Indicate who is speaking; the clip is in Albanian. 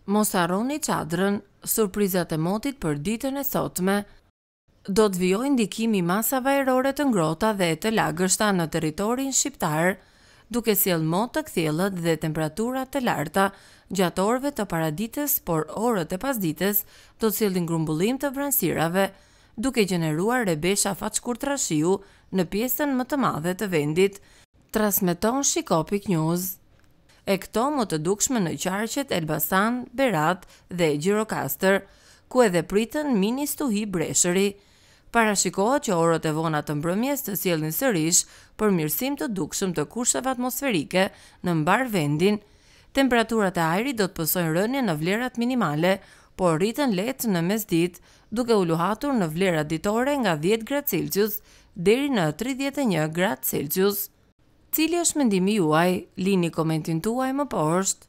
Speaker 1: Mos harroni çadrën, surprizat e motit për ditën e sotme. Do të vijojë ndikimi i masave ajrore të ngrohta dhe të lagështa në territorin shqiptar, duke sjellë mot të kthjellët dhe temperatura të larta gjatë orëve të paraditës, por orët e pasdites do të sjellin grumbullim të vranësirave, duke gjeneruar rebesha faqkurtra shiu në pjesën më të madhe të vendit, transmeton Shikopik News. E këto më të dukshme në qarqet Elbasan, Berat dhe Gjirokastër, ku edhe pritën mini stuhi breshëri. Parashikohet që orët e vona të mbrëmjes të sjellin sërish përmirësim të dukshëm të kusheve atmosferike në mbar vendin. Temperaturat e ajrit do të pësojnë rënje në vlerat minimale, por rriten lehtë në mesditë, duke u luhatur në vlerat ditore nga 10 gradë Celsius deri në 31 gradë Celsius. Cili është mendimi juaj? Lini komentin tuaj më poshtë.